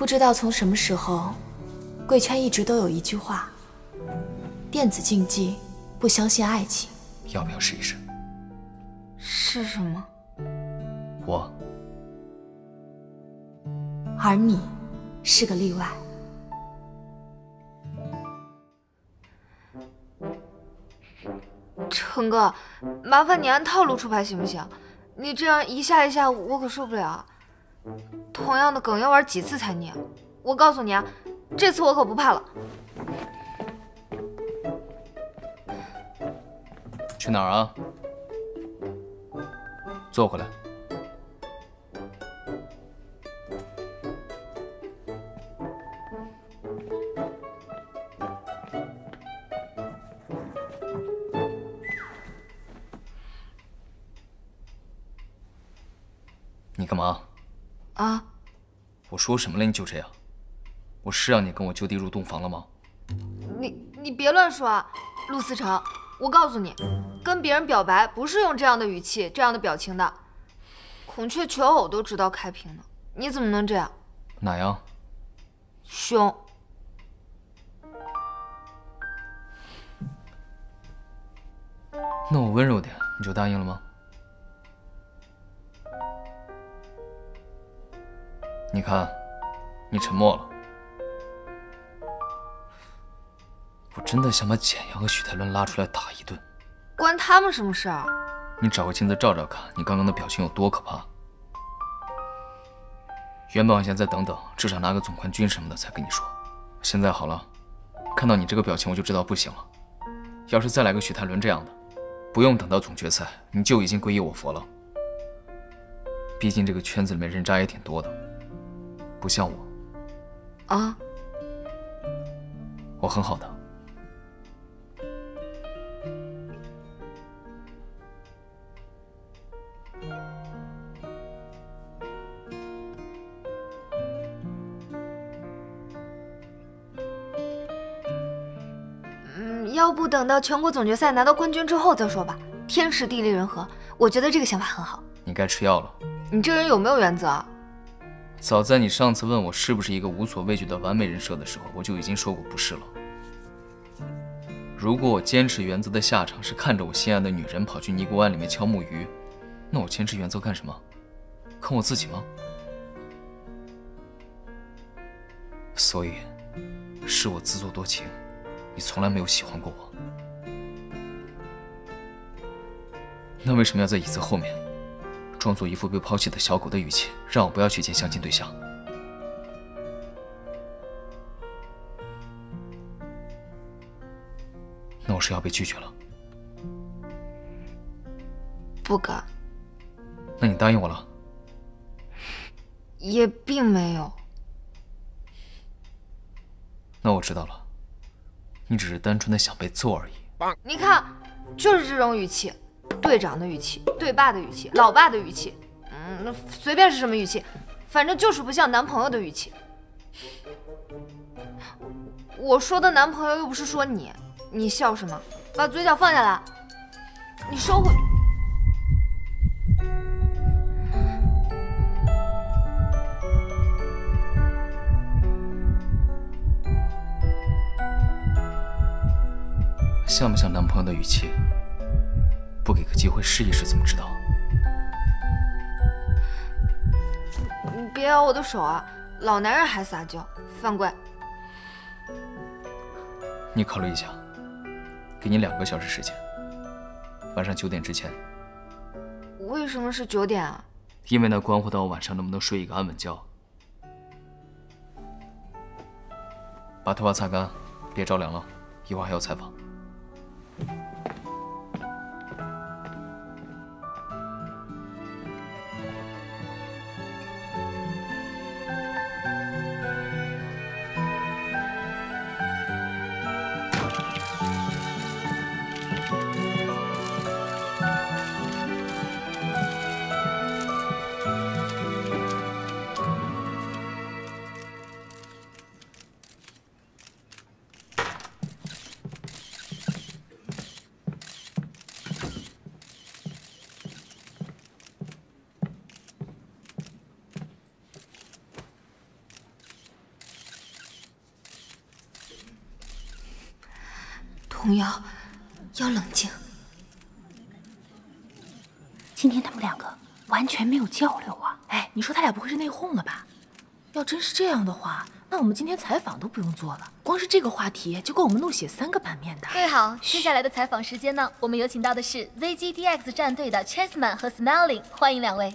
不知道从什么时候，贵圈一直都有一句话：电子竞技不相信爱情。 要不要试一试？ 是什么？ 我。 而你是个例外。 成哥，麻烦你按套路出牌行不行？你这样一下一下，我可受不了。同样的梗要玩几次才腻？我告诉你啊，这次我可不怕了。 去哪儿啊？坐回来。你干嘛？ 啊？ 我说什么了你就这样？我是让你跟我就地入洞房了吗？ 你别乱说啊，陆思成，我告诉你，跟别人表白不是用这样的语气、这样的表情的。孔雀求偶都知道开屏呢，你怎么能这样？ 哪样？ 凶。 那我温柔点，你就答应了吗？你看，你沉默了。我真的想把简阳和许泰伦拉出来打一顿。 关他们什么事儿？ 你找个镜子照照看，你刚刚的表情有多可怕。原本我想再等等，至少拿个总冠军什么的才跟你说。现在好了，看到你这个表情我就知道不行了。要是再来个许泰伦这样的，不用等到总决赛，你就已经皈依我佛了。毕竟这个圈子里面人渣也挺多的，不像我。 啊？ 我很好的。 要不等到全国总决赛拿到冠军之后再说吧。天时地利人和，我觉得这个想法很好。 你该吃药了。 你这人有没有原则啊？ 早在你上次问我是不是一个无所畏惧的完美人设的时候，我就已经说过不是了。如果我坚持原则的下场是看着我心爱的女人跑去尼姑庵里面敲木鱼，那我坚持原则干什么？坑我自己吗？所以，是我自作多情，你从来没有喜欢过我。那为什么要在椅子后面装作一副被抛弃的小狗的语气，让我不要去见相亲对象？那我是要被拒绝了？ 不敢。 那你答应我了？ 也并没有。 那我知道了，你只是单纯的想被揍而已。 你看，就是这种语气，队长的语气，队霸的语气，老爸的语气，随便是什么语气，反正就是不像男朋友的语气。我说的男朋友又不是说你，你笑什么？把嘴角放下来，你收回去。 像不像男朋友的语气？不给个机会试一试，怎么知道？ 你别咬我的手啊！老男人还撒娇，犯规。 你考虑一下，给你2个小时时间，晚上9点之前。 为什么是9点啊？ 因为那关乎到我晚上能不能睡一个安稳觉。把头发擦干，别着凉了，一会儿还要采访。 童瑶，要冷静。 今天他们两个完全没有交流啊！ 哎，你说他俩不会是内讧了吧？要真是这样的话，那我们今天采访都不用做了，光是这个话题就够我们弄写3个版面的。 各位好，接下来的采访时间呢，我们有请到的是 ZGDX 战队的 Chessman 和 Smelling， 欢迎两位。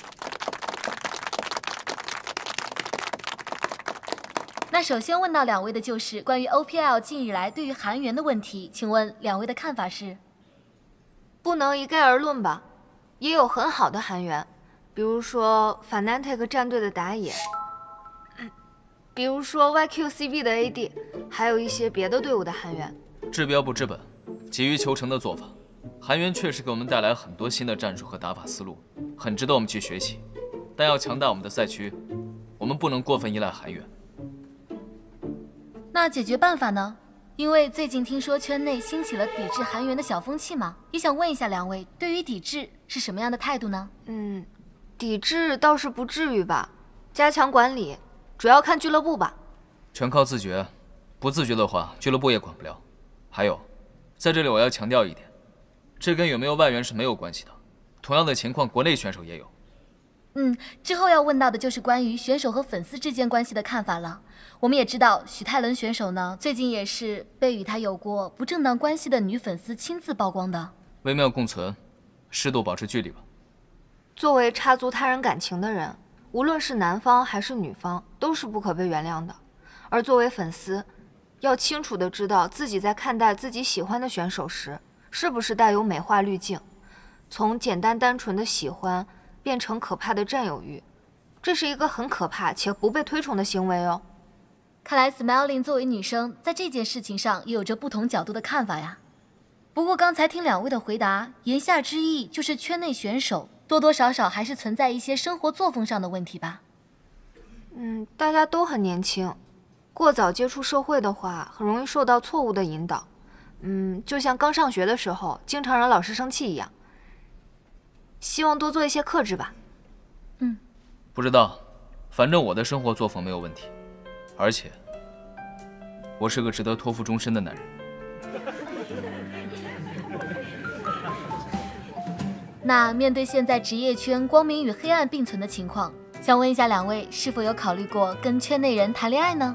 那首先问到两位的就是关于 OPL 近日来对于韩援的问题，请问两位的看法是？ 不能一概而论吧，也有很好的韩援，比如说 Fnatic 战队的打野，比如说 YQCB 的 AD， 还有一些别的队伍的韩援。 治标不治本，急于求成的做法。韩援确实给我们带来很多新的战术和打法思路，很值得我们去学习。但要强大我们的赛区，我们不能过分依赖韩援。 那解决办法呢？因为最近听说圈内兴起了抵制韩援的小风气嘛，也想问一下两位，对于抵制是什么样的态度呢？ 抵制倒是不至于吧，加强管理，主要看俱乐部吧。 全靠自觉，不自觉的话，俱乐部也管不了。还有，在这里我要强调一点，这跟有没有外援是没有关系的。同样的情况，国内选手也有。 之后要问到的就是关于选手和粉丝之间关系的看法了。我们也知道许泰伦选手呢，最近也是被与他有过不正当关系的女粉丝亲自曝光的。 微妙共存，适度保持距离吧。 作为插足他人感情的人，无论是男方还是女方，都是不可被原谅的。而作为粉丝，要清楚地知道自己在看待自己喜欢的选手时，是不是带有美化滤镜，从简单单纯的喜欢变成可怕的占有欲，这是一个很可怕且不被推崇的行为哦。 看来 Smelling 作为女生，在这件事情上也有着不同角度的看法呀。不过刚才听两位的回答，言下之意就是圈内选手多多少少还是存在一些生活作风上的问题吧。 大家都很年轻，过早接触社会的话，很容易受到错误的引导。就像刚上学的时候，经常让老师生气一样。希望多做一些克制吧。 不知道，反正我的生活作风没有问题，而且我是个值得托付终身的男人。 那面对现在职业圈光明与黑暗并存的情况，想问一下两位，是否有考虑过跟圈内人谈恋爱呢？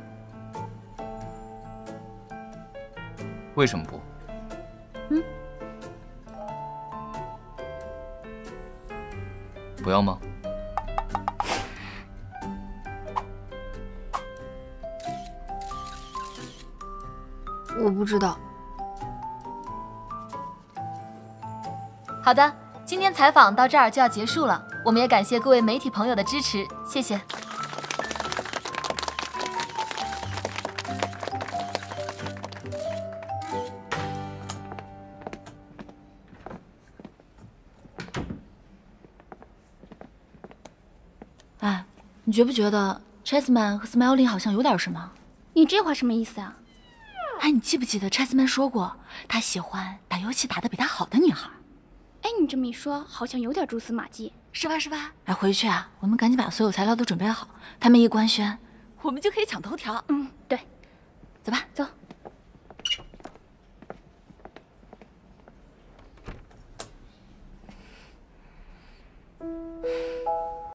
为什么不？不要吗？ 我不知道。 好的，今天采访到这儿就要结束了，我们也感谢各位媒体朋友的支持，谢谢。 哎，你觉不觉得 Chessman 和 Smelling 好像有点什么？ 你这话什么意思啊？ 哎，你记不记得 Chessman 说过，他喜欢打游戏打得比他好的女孩？ 哎，你这么一说，好像有点蛛丝马迹， 是吧？是吧？哎，回去啊，我们赶紧把所有材料都准备好，他们一官宣，我们就可以抢头条。 对， 走吧， 走。